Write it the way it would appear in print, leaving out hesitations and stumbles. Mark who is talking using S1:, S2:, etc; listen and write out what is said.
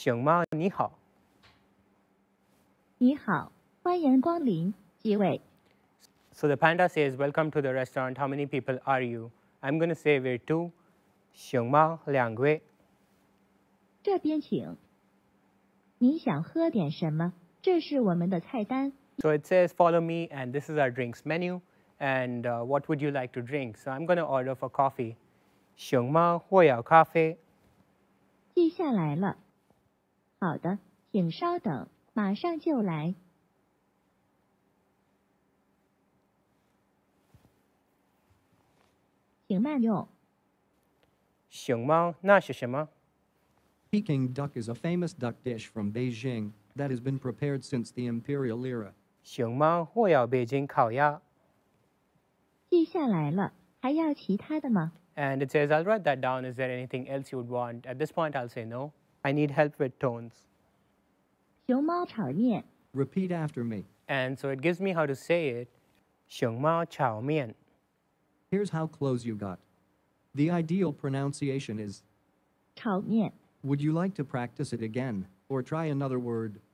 S1: 熊猫你好。
S2: 你好，欢迎光临，几位。
S1: So the panda says, welcome to the restaurant. How many people are you? I'm going to say we're two. 熊猫两位。
S2: 这边请。你想喝点什么？这是我们的菜单。
S1: So it says, follow me, and this is our drinks menu. And what would you like to drink? So I'm going to order for coffee. 熊猫我要咖啡。
S2: 记下来了。好的，请稍等，马上就来。请慢用。
S1: 熊猫那是什么？
S3: Peking duck is a famous duck dish from Beijing that has been prepared since the imperial era.
S1: 熊猫我要北京烤鸭。
S2: 记下来了，还要其他的吗？
S1: And it says, I'll write that down. Is there anything else you would want? At this point, I'll say no. I need help with tones.
S2: 熊猫炒面。
S3: Repeat after me.
S1: And so it gives me how to say it. 熊猫炒面。
S3: Here's how close you got. The ideal pronunciation is
S2: 炒面。
S3: Would you like to practice it again, or try another word?